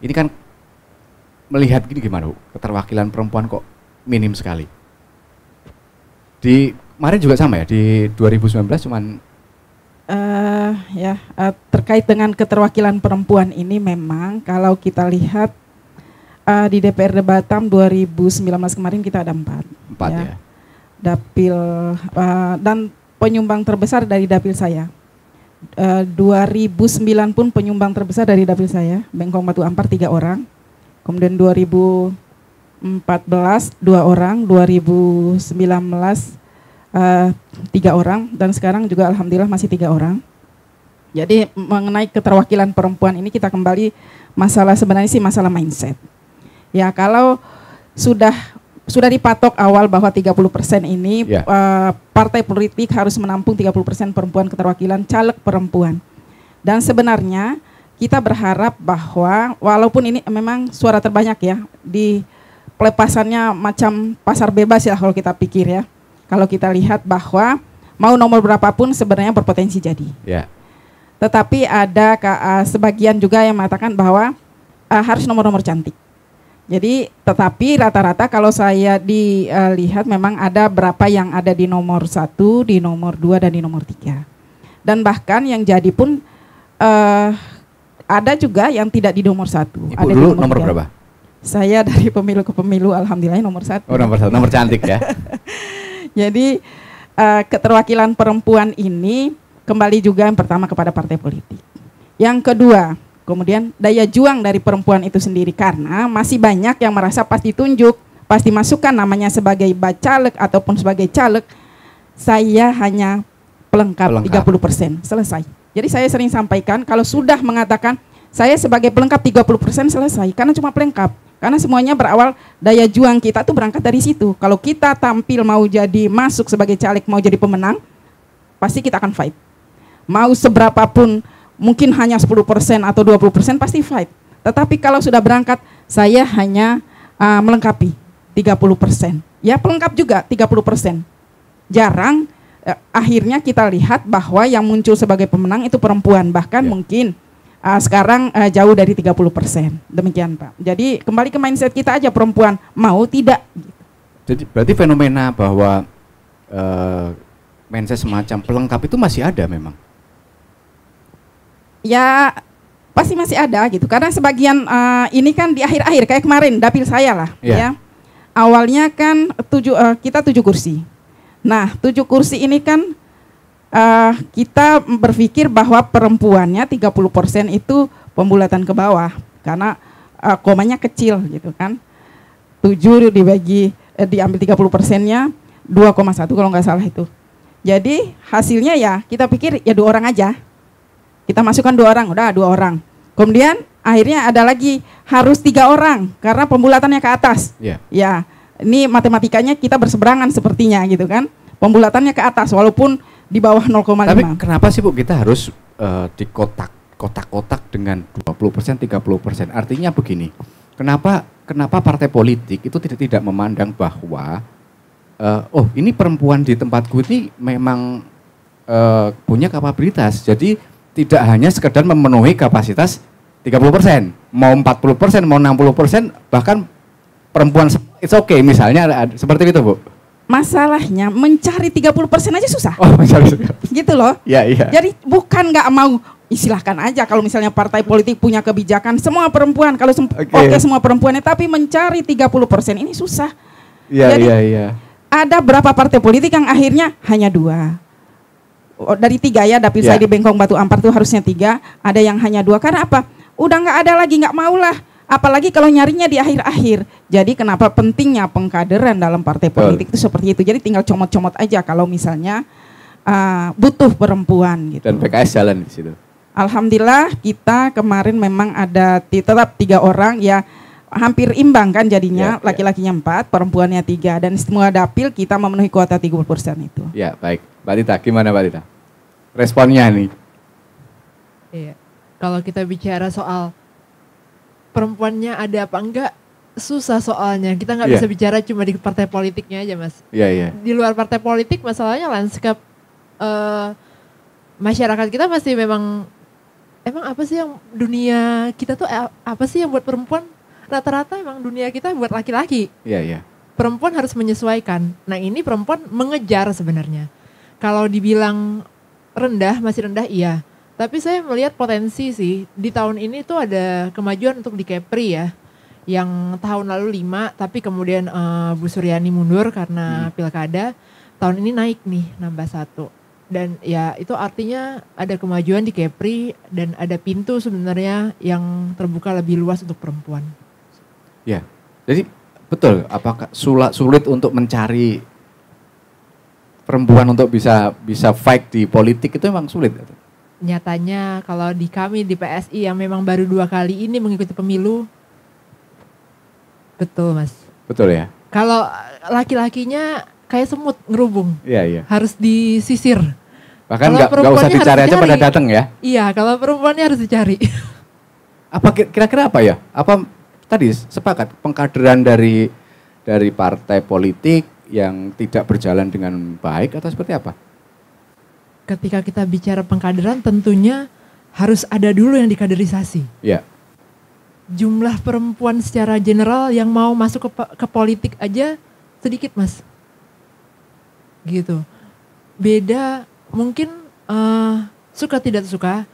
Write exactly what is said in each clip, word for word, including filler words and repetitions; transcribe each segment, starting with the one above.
Ini kan melihat gini gimana Bu, keterwakilan perempuan kok minim sekali. Di kemarin juga sama ya, di dua ribu sembilan belas cuman uh, ya uh, terkait dengan keterwakilan perempuan ini memang kalau kita lihat uh, di D P R D Batam dua ribu sembilan belas kemarin kita ada empat. Empat ya. ya. Dapil uh, dan penyumbang terbesar dari dapil saya. Uh, dua ribu sembilan pun penyumbang terbesar dari dapil saya, Bengkong Batu Ampar tiga orang. Kemudian dua ribu empat belas dua orang, dua ribu sembilan belas uh, tiga orang, dan sekarang juga alhamdulillah masih tiga orang. Jadi mengenai keterwakilan perempuan ini kita kembali masalah sebenarnya sih masalah mindset. Ya kalau sudah sudah dipatok awal bahwa tiga puluh persen ini yeah. uh, partai politik harus menampung tiga puluh persen perempuan keterwakilan caleg perempuan. Dan sebenarnya kita berharap bahwa walaupun ini memang suara terbanyak ya di pelepasannya macam pasar bebas ya kalau kita pikir ya. Kalau kita lihat bahwa mau nomor berapapun sebenarnya berpotensi jadi. Yeah. Tetapi ada uh, sebagian juga yang mengatakan bahwa uh, harus nomor-nomor cantik. Jadi tetapi rata-rata kalau saya dilihat memang ada berapa yang ada di nomor satu, di nomor dua, dan di nomor tiga. Dan bahkan yang jadi pun uh, ada juga yang tidak di nomor satu. Ibu ada dulu di nomor, nomor tiga. Berapa? Saya dari pemilu ke pemilu alhamdulillah nomor satu. Oh nomor satu, nomor cantik ya. Jadi uh, keterwakilan perempuan ini kembali juga yang pertama kepada partai politik. Yang kedua, kemudian daya juang dari perempuan itu sendiri karena masih banyak yang merasa pas ditunjuk, pas dimasukkan namanya sebagai bacalek ataupun sebagai caleg, saya hanya pelengkap, pelengkap. tiga puluh persen, selesai. Jadi saya sering sampaikan kalau sudah mengatakan saya sebagai pelengkap tiga puluh persen selesai, karena cuma pelengkap. Karena semuanya berawal daya juang kita tuh berangkat dari situ. Kalau kita tampil mau jadi masuk sebagai caleg, mau jadi pemenang, pasti kita akan fight. Mau seberapapun mungkin hanya sepuluh persen atau dua puluh persen pasti fight. Tetapi kalau sudah berangkat, saya hanya uh, melengkapi tiga puluh persen. Ya pelengkap juga tiga puluh persen. Jarang uh, akhirnya kita lihat bahwa yang muncul sebagai pemenang itu perempuan. Bahkan ya. mungkin uh, sekarang uh, jauh dari tiga puluh persen. Demikian Pak. Jadi kembali ke mindset kita aja, perempuan mau tidak. Jadi berarti fenomena bahwa uh, mindset semacam pelengkap itu masih ada memang? Ya pasti masih ada gitu, karena sebagian uh, ini kan di akhir-akhir kayak kemarin dapil saya lah yeah. ya. Awalnya kan tujuh, uh, kita tujuh kursi. Nah tujuh kursi ini kan uh, kita berpikir bahwa perempuannya tiga puluh persen itu pembulatan ke bawah karena uh, komanya kecil gitu kan. tujuh dibagi eh, diambil tiga puluh persennya dua koma satu kalau nggak salah itu. Jadi hasilnya ya kita pikir ya dua orang aja. Kita masukkan dua orang, udah dua orang. Kemudian akhirnya ada lagi harus tiga orang karena pembulatannya ke atas. Yeah. Ya, ini matematikanya kita berseberangan sepertinya gitu kan. Pembulatannya ke atas walaupun di bawah nol koma lima. Tapi kenapa sih Bu kita harus uh, di kotak kotak-kotak dengan dua puluh persen, tiga puluh persen? Artinya begini. Kenapa kenapa partai politik itu tidak tidak memandang bahwa uh, oh ini perempuan di tempatku ini memang uh, punya kapabilitas. Jadi tidak hanya sekedar memenuhi kapasitas tiga puluh persen, mau empat puluh persen, mau enam puluh persen, bahkan perempuan it's okay misalnya seperti itu Bu. Masalahnya mencari tiga puluh persen aja susah. Oh, mencari gitu loh. Ya, iya. Jadi bukan nggak mau, silahkan aja kalau misalnya partai politik punya kebijakan semua perempuan, kalau oke okay. okay, semua perempuannya, tapi mencari tiga puluh persen ini susah. Iya, iya, iya. Ada berapa partai politik yang akhirnya hanya dua. Oh, dari tiga ya, dapil yeah. saya di Bengkong Batu Ampar tuh harusnya tiga, ada yang hanya dua. Karena apa? Udah nggak ada lagi, nggak maulah. Apalagi kalau nyarinya di akhir-akhir. Jadi kenapa pentingnya pengkaderan dalam partai politik oh. itu seperti itu. Jadi tinggal comot-comot aja kalau misalnya uh, butuh perempuan gitu. Dan P K S jalan di situ. Alhamdulillah kita kemarin memang ada tetap tiga orang ya, hampir imbang kan jadinya, yeah, laki-lakinya empat, perempuannya tiga, dan semua dapil kita memenuhi kuota tiga puluh persen itu. Ya baik, Mbak Tita, gimana Mbak Tita? Responnya nih. Iya, kalau kita bicara soal perempuannya ada apa enggak, susah soalnya. Kita nggak yeah. bisa bicara cuma di partai politiknya aja Mas. Iya, yeah, iya. Yeah. Di luar partai politik masalahnya lanskap uh, masyarakat kita masih memang emang apa sih yang dunia kita tuh eh, apa sih yang buat perempuan? Rata-rata emang dunia kita buat laki-laki. Iya, iya. Perempuan harus menyesuaikan. Nah ini perempuan mengejar sebenarnya. Kalau dibilang rendah, masih rendah iya. Tapi saya melihat potensi sih, di tahun ini tuh ada kemajuan untuk di Kepri ya. Yang tahun lalu lima, tapi kemudian uh, Bu Suryani mundur karena hmm. pilkada. Tahun ini naik nih, nambah satu. Dan ya itu artinya ada kemajuan di Kepri dan ada pintu sebenarnya yang terbuka lebih luas untuk perempuan. Ya, jadi betul, apakah sulit, sulit untuk mencari perempuan untuk bisa bisa fight di politik itu memang sulit? Nyatanya kalau di kami di P S I yang memang baru dua kali ini mengikuti pemilu, betul mas. Betul ya. Kalau laki-lakinya kayak semut ngerubung, iya iya. Harus disisir. Bahkan nggak nggak usah dicari aja pada datang ya. Iya, kalau perempuannya harus dicari. Apa kira-kira apa ya? Apa tadi sepakat pengkaderan dari dari partai politik yang tidak berjalan dengan baik atau seperti apa? Ketika kita bicara pengkaderan tentunya harus ada dulu yang dikaderisasi. Ya. Jumlah perempuan secara general yang mau masuk ke, ke politik aja sedikit mas. Gitu. Beda mungkin uh, suka tidak suka,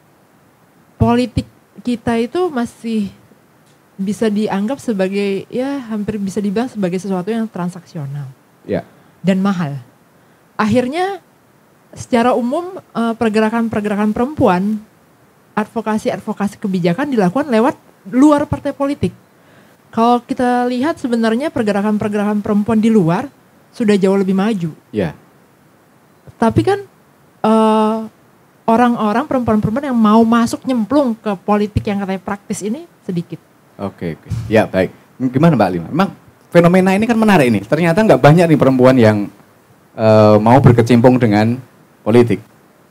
politik kita itu masih bisa dianggap sebagai ya hampir bisa dibilang sebagai sesuatu yang transaksional. Ya. Dan mahal. Akhirnya secara umum pergerakan-pergerakan perempuan, advokasi-advokasi kebijakan dilakukan lewat luar partai politik. Kalau kita lihat sebenarnya pergerakan-pergerakan perempuan di luar sudah jauh lebih maju. Ya. Tapi kan uh, orang-orang perempuan-perempuan yang mau masuk nyemplung ke politik yang katanya praktis ini sedikit. Oke, oke. Ya baik. Gimana Mbak Lima? Memang fenomena ini kan menarik ini. Ternyata nggak banyak nih perempuan yang uh, mau berkecimpung dengan politik.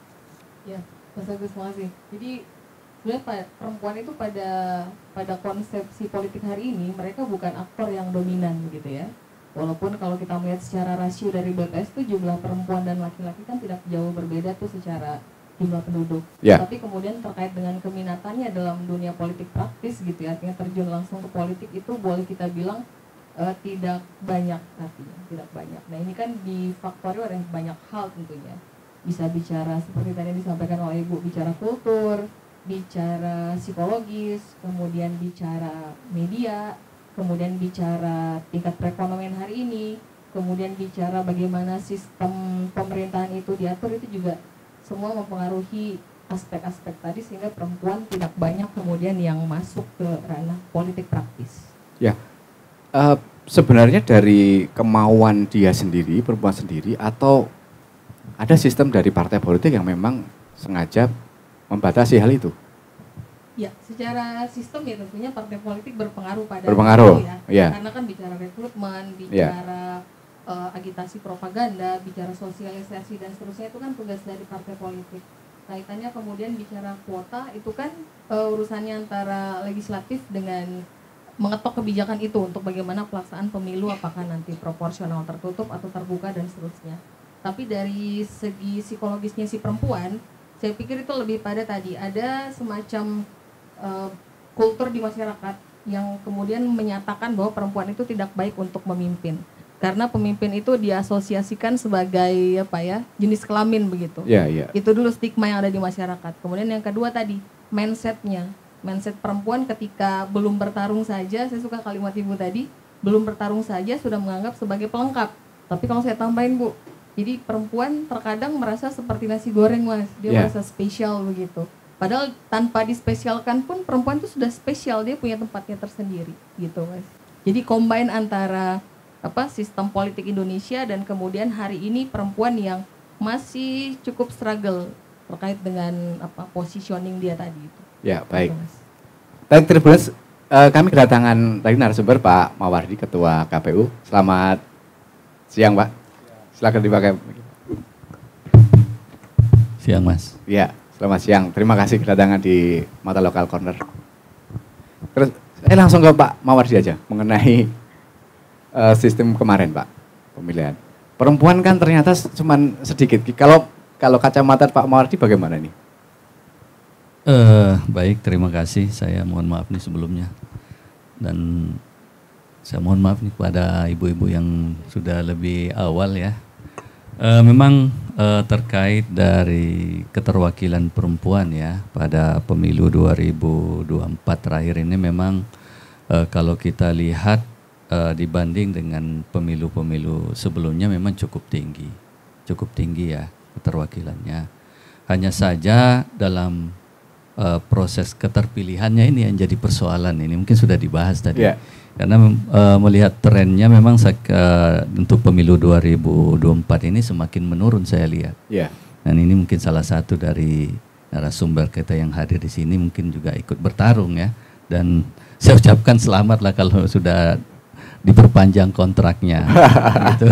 Ya, Mas Agus, makasih. Jadi sebenarnya perempuan itu pada pada konsepsi politik hari ini mereka bukan aktor yang dominan begitu ya. Walaupun kalau kita melihat secara rasio dari B P S itu jumlah perempuan dan laki-laki kan tidak jauh berbeda tuh secara jumlah penduduk. Ya. Tapi kemudian terkait dengan keminatannya dalam dunia politik praktis gitu ya, artinya terjun langsung ke politik itu boleh kita bilang uh, tidak banyak artinya, tidak banyak. Nah ini kan difaktori oleh banyak hal tentunya. Bisa bicara seperti tadi disampaikan oleh Ibu, bicara kultur, bicara psikologis, kemudian bicara media, kemudian bicara tingkat perekonomian hari ini, kemudian bicara bagaimana sistem pemerintahan itu diatur, itu juga semua mempengaruhi aspek-aspek tadi sehingga perempuan tidak banyak kemudian yang masuk ke ranah politik praktis. Ya, uh, sebenarnya dari kemauan dia sendiri, perempuan sendiri, atau ada sistem dari partai politik yang memang sengaja membatasi hal itu? Ya, secara sistem ya tentunya partai politik berpengaruh pada berpengaruh, itu ya. Ya. Karena kan bicara rekrutmen, bicara ya. uh, agitasi propaganda, bicara sosialisasi dan seterusnya itu kan tugas dari partai politik. Kaitannya kemudian bicara kuota itu kan uh, urusannya antara legislatif dengan mengetok kebijakan itu untuk bagaimana pelaksanaan pemilu, apakah nanti proporsional tertutup atau terbuka dan seterusnya. Tapi dari segi psikologisnya si perempuan, saya pikir itu lebih pada tadi ada semacam uh, kultur di masyarakat yang kemudian menyatakan bahwa perempuan itu tidak baik untuk memimpin. Karena pemimpin itu diasosiasikan sebagai apa ya, jenis kelamin begitu. Ya, ya. Itu dulu stigma yang ada di masyarakat. Kemudian yang kedua tadi, mindsetnya. Mindset perempuan ketika belum bertarung saja, saya suka kalimat Ibu tadi, belum bertarung saja sudah menganggap sebagai pelengkap. Tapi kalau saya tambahin Bu, jadi perempuan terkadang merasa seperti nasi goreng Mas, dia yeah. merasa spesial begitu. Padahal tanpa dispesialkan pun perempuan itu sudah spesial, dia punya tempatnya tersendiri gitu Mas. Jadi combine antara apa sistem politik Indonesia dan kemudian hari ini perempuan yang masih cukup struggle terkait dengan apa positioning dia tadi itu. Ya baik. Baik Tribuners, uh, kami kedatangan tadi narasumber Pak Mawardi, Ketua K P U. Selamat siang Pak. Silakan dipakai. Siang Mas. Ya, selamat siang. Terima kasih kedatangan di Mata Lokal Corner. Terus saya langsung ke Pak Mawardi aja mengenai uh, sistem kemarin Pak pemilihan. Perempuan kan ternyata cuma sedikit. Kalau kalau kacamata Pak Mawardi bagaimana nih? Uh, baik, terima kasih. Saya mohon maaf nih sebelumnya. Dan saya mohon maaf nih kepada ibu-ibu yang sudah lebih awal ya. Uh, memang uh, terkait dari keterwakilan perempuan ya pada pemilu dua ribu dua puluh empat terakhir ini memang uh, kalau kita lihat uh, dibanding dengan pemilu-pemilu sebelumnya memang cukup tinggi. Cukup tinggi ya keterwakilannya. Hanya saja dalam uh, proses keterpilihannya ini yang jadi persoalan ini mungkin sudah dibahas tadi. Yeah. Karena uh, melihat trennya memang uh, untuk pemilu dua ribu dua puluh empat ini semakin menurun saya lihat. Yeah. Dan ini mungkin salah satu dari narasumber kita yang hadir di sini mungkin juga ikut bertarung ya. Dan saya ucapkan selamat lah kalau sudah diperpanjang kontraknya. Gitu.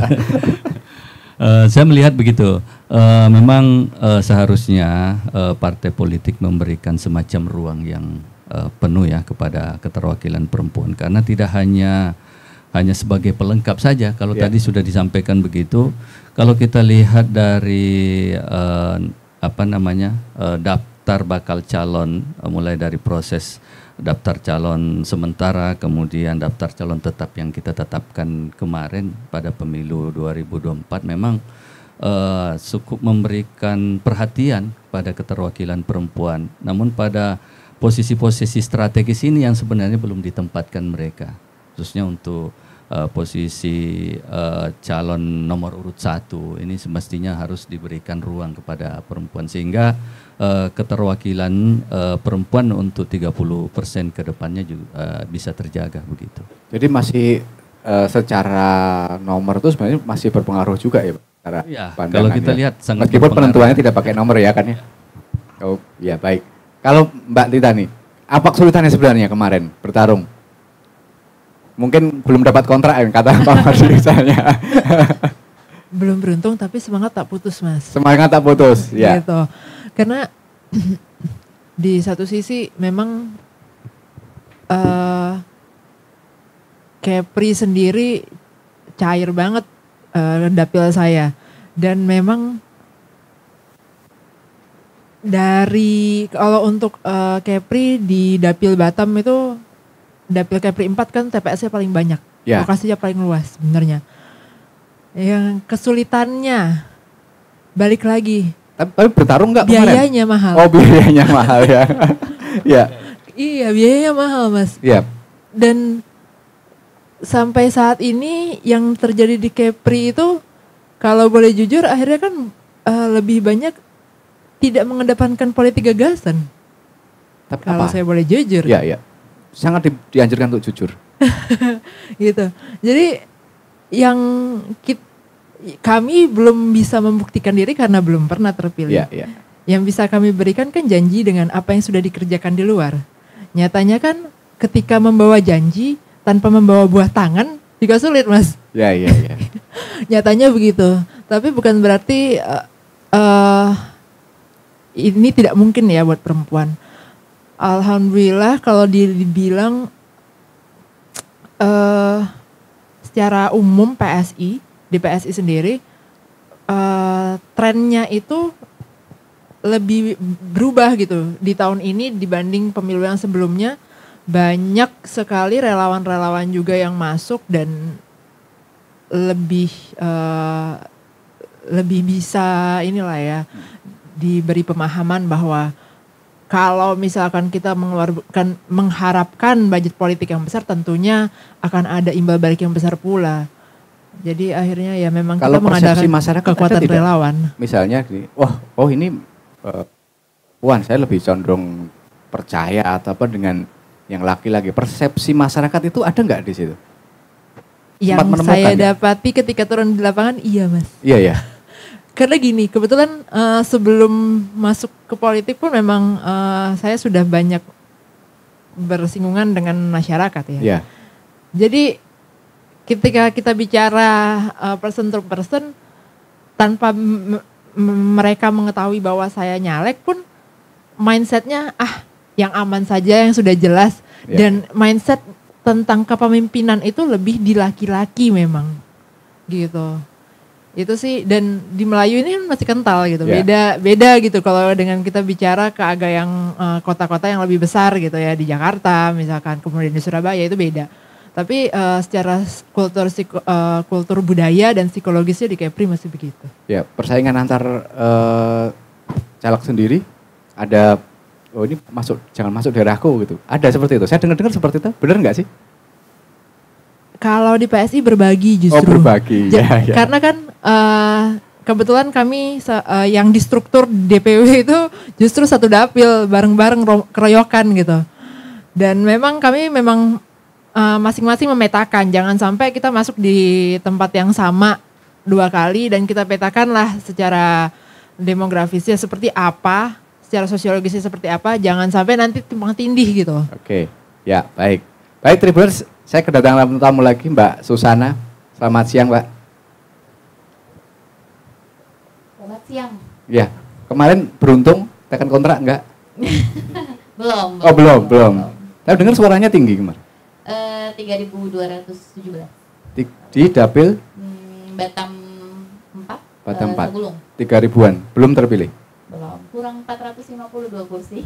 uh, saya melihat begitu. Uh, memang uh, seharusnya uh, partai politik memberikan semacam ruang yang Uh, penuh ya kepada keterwakilan perempuan karena tidak hanya hanya sebagai pelengkap saja kalau yeah. tadi sudah disampaikan begitu. Kalau kita lihat dari uh, apa namanya uh, daftar bakal calon uh, mulai dari proses daftar calon sementara kemudian daftar calon tetap yang kita tetapkan kemarin pada pemilu dua ribu dua puluh empat memang uh, cukup memberikan perhatian pada keterwakilan perempuan. Namun pada posisi-posisi strategis ini yang sebenarnya belum ditempatkan mereka, khususnya untuk uh, posisi uh, calon nomor urut satu ini semestinya harus diberikan ruang kepada perempuan sehingga uh, keterwakilan uh, perempuan untuk tiga puluh persen ke depannya juga uh, bisa terjaga begitu. Jadi masih uh, secara nomor itu sebenarnya masih berpengaruh juga ya, Pak? Ya, kalau kita lihat sangat meskipun penentuannya tidak pakai nomor ya kan ya. Oh, ya baik. Kalau Mbak Tita nih, apa kesulitannya sebenarnya kemarin bertarung? Mungkin belum dapat kontrak ya kata Pak Mardi misalnya. Belum beruntung tapi semangat tak putus Mas. Semangat tak putus, ya. Gitu. Karena di satu sisi memang uh, Kepri sendiri cair banget uh, dapil saya. Dan memang dari kalau untuk uh, Kepri di Dapil Batam itu Dapil Kepri empat kan T P S-nya paling banyak, yeah. Lokasinya paling luas sebenarnya. Yang kesulitannya balik lagi. Tapi bertarung nggak kemarin? Biayanya mahal. Oh biayanya mahal ya. Ya. Iya biayanya mahal Mas. Iya. Yeah. Dan sampai saat ini yang terjadi di Kepri itu kalau boleh jujur akhirnya kan uh, lebih banyak tidak mengedepankan politik gagasan. Tapi kalau apa? saya boleh jujur. Iya, iya. Sangat di, dianjurkan untuk jujur. Gitu. Jadi yang kita, kami belum bisa membuktikan diri karena belum pernah terpilih. Iya, iya. Yang bisa kami berikan kan janji dengan apa yang sudah dikerjakan di luar. Nyatanya kan ketika membawa janji tanpa membawa buah tangan juga sulit Mas. Iya, iya, iya. Nyatanya begitu. Tapi bukan berarti uh, uh, ini tidak mungkin ya buat perempuan. Alhamdulillah kalau dibilang uh, secara umum P S I, di P S I sendiri uh, trennya itu lebih berubah gitu di tahun ini dibanding pemilu yang sebelumnya. Banyak sekali relawan-relawan juga yang masuk dan lebih uh, lebih bisa inilah ya diberi pemahaman bahwa kalau misalkan kita mengeluarkan mengharapkan budget politik yang besar tentunya akan ada imbal balik yang besar pula. Jadi akhirnya ya memang kalau kita mengadakan masyarakat kekuatan relawan. Misalnya wah oh ini uh, Puan saya lebih condong percaya atau apa dengan yang laki-laki. Persepsi masyarakat itu ada nggak di situ? Yang saya ya? Dapati ketika turun di lapangan iya Mas. Iya ya. Karena gini, kebetulan uh, sebelum masuk ke politik pun memang uh, saya sudah banyak bersinggungan dengan masyarakat ya. Yeah. Jadi ketika kita bicara uh, person to person, tanpa m- m- mereka mengetahui bahwa saya nyalek pun mindsetnya ah yang aman saja yang sudah jelas. Yeah. Dan mindset tentang kepemimpinan itu lebih di laki-laki memang gitu. Itu sih, dan di Melayu ini kan masih kental gitu. Yeah. Beda beda gitu kalau dengan kita bicara ke agak yang uh, kota-kota yang lebih besar gitu ya, di Jakarta misalkan, kemudian di Surabaya itu beda. Tapi uh, secara kultur psiko, uh, kultur budaya dan psikologisnya di Kepri masih begitu. Ya, persaingan antar uh, caleg sendiri ada, oh ini masuk, jangan masuk daerahku gitu. Ada seperti itu. Saya dengar-dengar seperti itu. Benar nggak sih? Kalau di P S I berbagi justru. Oh, berbagi. Ja, ya, ya. Karena kan uh, kebetulan kami uh, yang di struktur D P W itu justru satu dapil bareng-bareng keroyokan gitu. Dan memang kami memang uh, masing-masing memetakan, jangan sampai kita masuk di tempat yang sama dua kali dan kita petakanlah secara demografisnya seperti apa, secara sosiologisnya seperti apa, jangan sampai nanti timpang tindih gitu. Oke, ya baik. Baik Tribuners, saya kedatangan tamu lagi Mbak Susana. Selamat siang Mbak. Selamat siang. Ya, kemarin beruntung tekan kontrak enggak? belum, belum. Oh belum, belum. Saya dengar suaranya tinggi kemarin. Uh, tiga ribu dua ratus tujuh belas. Di, di dapil? Hmm, Batam empat. Batam uh, empat. Sagulung. tiga ribuan, belum terpilih? Belum, kurang empat ratus lima puluh dua kursi.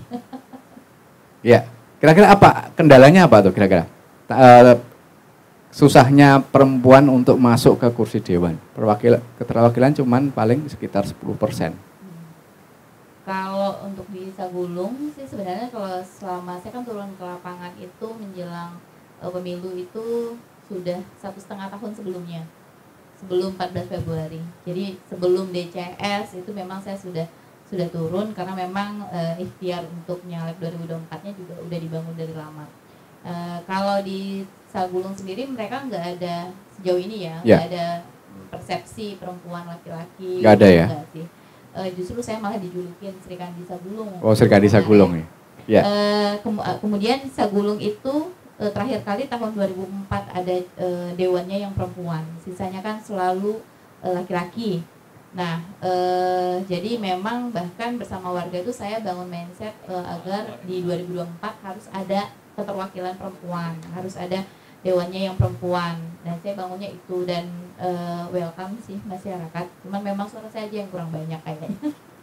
Ya, kira-kira apa kendalanya apa tuh kira-kira? Uh, susahnya perempuan untuk masuk ke kursi dewan. Perwakilan keterwakilan cuman paling sekitar sepuluh persen. Hmm. Kalau untuk di Sagulung sih sebenarnya kalau selama saya kan turun ke lapangan itu menjelang uh, pemilu itu sudah satu setengah tahun sebelumnya, sebelum empat belas Februari. Jadi sebelum D C S itu memang saya sudah sudah turun karena memang uh, ikhtiar untuk nyalek dua ribu dua puluh empat-nya juga udah dibangun dari lama. Uh, kalau di Sagulung sendiri mereka nggak ada sejauh ini ya, nggak yeah. ada persepsi perempuan laki-laki. Nggak ada ya? Enggak sih. Uh, justru saya malah dijulukin Sri Kandi Sagulung. Oh, Sri Kandi Sagulung ya. Ya. Uh, kem kemudian Sagulung itu uh, terakhir kali tahun dua ribu empat ada uh, dewannya yang perempuan. Sisanya kan selalu laki-laki. Uh, nah, uh, jadi memang bahkan bersama warga itu saya bangun mindset uh, agar di dua ribu dua puluh empat harus ada keterwakilan perempuan, harus ada dewannya yang perempuan. Dan saya bangunnya itu dan uh, welcome sih masyarakat. Cuman memang suara saya aja yang kurang banyak kayaknya.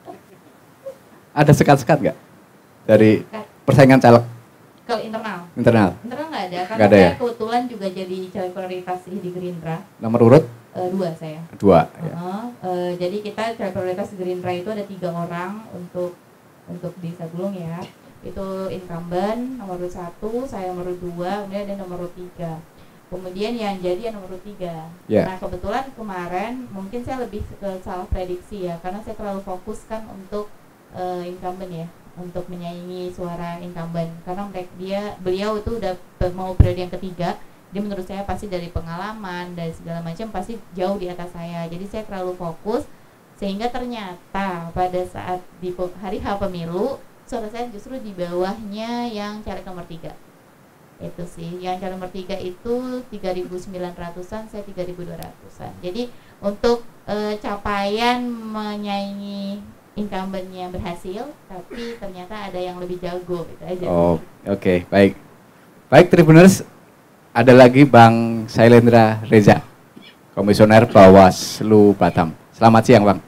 Ada sekat-sekat nggak dari persaingan caleg? Kalau internal? Internal? Internal nggak ada, karena nggak ada, saya ya? kebetulan juga jadi caleg prioritas di Gerindra. Nomor urut? Uh, dua saya. Dua. Uh, Ya. uh, jadi kita caleg prioritas di Gerindra itu ada tiga orang untuk untuk di Sagulung ya. Itu incumbent nomor satu, saya nomor dua, kemudian ada nomor tiga. Kemudian yang jadi yang nomor tiga. Yeah. Nah kebetulan kemarin mungkin saya lebih ke salah prediksi ya, karena saya terlalu fokuskan untuk uh, incumbent ya, untuk menyaingi suara incumbent. Karena mereka dia beliau itu udah mau periode yang ketiga, dia menurut saya pasti dari pengalaman dan segala macam pasti jauh di atas saya. Jadi saya terlalu fokus sehingga ternyata pada saat di hari H pemilu suara saya justru di bawahnya yang caleg nomor tiga. Itu sih, yang caleg nomor tiga itu tiga ribu sembilan ratusan, saya tiga ribu dua ratusan. Jadi untuk e, capaian menyaingi incumbentnya berhasil, tapi ternyata ada yang lebih jago gitu aja. Oh, oke, okay. Baik. Baik Tribuners, ada lagi Bang Sailendra Reza, Komisioner Bawaslu Batam. Selamat siang Bang.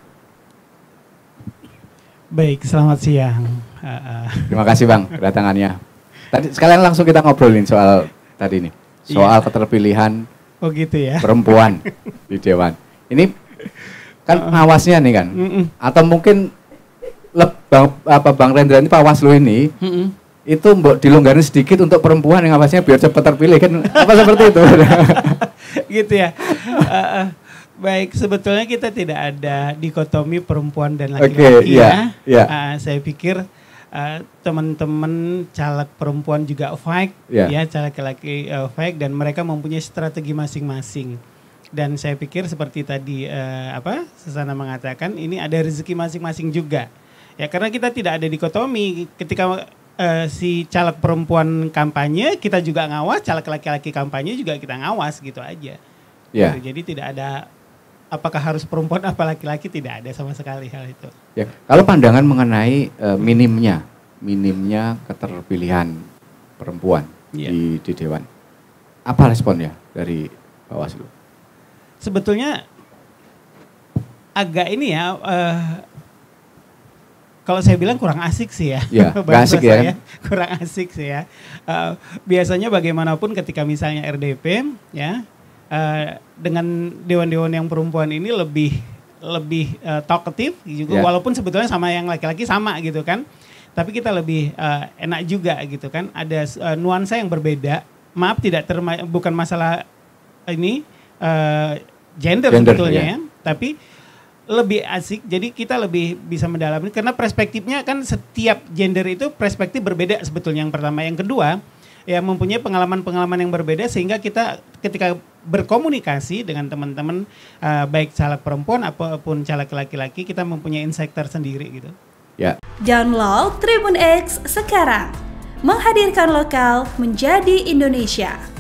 Baik, selamat siang. Uh, uh. Terima kasih Bang kedatangannya. Tadi sekalian langsung kita ngobrolin soal tadi nih, soal yeah. keterpilihan oh gitu ya perempuan di Dewan. Ini kan pengawasnya nih kan, mm -mm. atau mungkin leb, bang, apa Bang Rendra ini Bawaslu ini mm -mm. itu mbok dilonggarin sedikit untuk perempuan yang awasnya biar cepat terpilih kan, apa seperti itu? Gitu ya. Uh, uh. Baik, sebetulnya kita tidak ada dikotomi perempuan dan laki-laki okay, ya. Yeah, yeah. Uh, saya pikir uh, teman-teman caleg perempuan juga baik, yeah. ya caleg laki uh, baik dan mereka mempunyai strategi masing-masing. Dan saya pikir seperti tadi uh, apa Susana mengatakan ini ada rezeki masing-masing juga. Ya karena kita tidak ada dikotomi ketika uh, si caleg perempuan kampanye kita juga ngawas, caleg laki-laki kampanye juga kita ngawas gitu aja. Yeah. Gitu. Jadi tidak ada apakah harus perempuan apa laki-laki, tidak ada sama sekali hal itu. Ya, kalau pandangan mengenai uh, minimnya, minimnya keterpilihan perempuan yeah. di, di Dewan, apa responnya dari Bawaslu? Sebetulnya agak ini ya, uh, kalau saya bilang kurang asik sih ya. Ya, bahasa asik ya. saya, kurang asik sih ya. Uh, biasanya bagaimanapun ketika misalnya R D P ya, uh, dengan dewan-dewan yang perempuan ini lebih lebih uh, talkative juga, ya. Walaupun sebetulnya sama yang laki-laki sama gitu kan. Tapi kita lebih uh, enak juga gitu kan. Ada uh, nuansa yang berbeda. Maaf tidak terma bukan masalah ini uh, gender, gender sebetulnya ya. ya. Tapi lebih asik, jadi kita lebih bisa mendalami karena perspektifnya kan setiap gender itu perspektif berbeda sebetulnya yang pertama. Yang kedua, ya mempunyai pengalaman-pengalaman yang berbeda sehingga kita ketika berkomunikasi dengan teman-teman uh, baik caleg perempuan apapun caleg laki-laki, kita mempunyai insight tersendiri gitu. Ya. Download Tribun X sekarang. Menghadirkan lokal menjadi Indonesia.